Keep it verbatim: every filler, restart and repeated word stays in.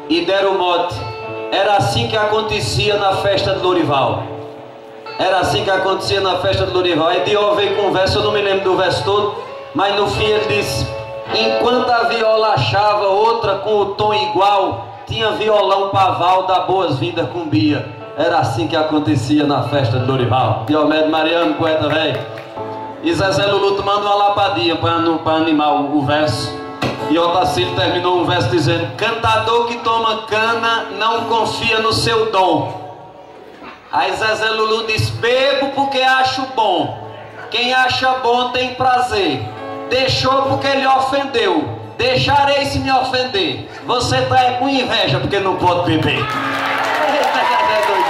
e deram o mote. Era assim que acontecia na festa de Lourival. Era assim que acontecia na festa de Lourival. E Dió veio com um verso, eu não me lembro do verso todo, mas no fim ele disse: enquanto a viola achava outra com o tom igual, tinha violão paval da boas-vindas com Bia. Era assim que acontecia na festa de Lourival. Diomedes Mariano, poeta velho. E Zezé Lulu manda uma lapadinha para animar o, o verso. E Otacílio terminou um verso dizendo: cantador que toma cana não confia no seu dom. Aí Zezé Lulu diz: bebo porque acho bom. Quem acha bom tem prazer. Deixou porque lhe ofendeu. Deixarei se me ofender. Você tá com inveja porque não pode beber. Eita, Zezé doido.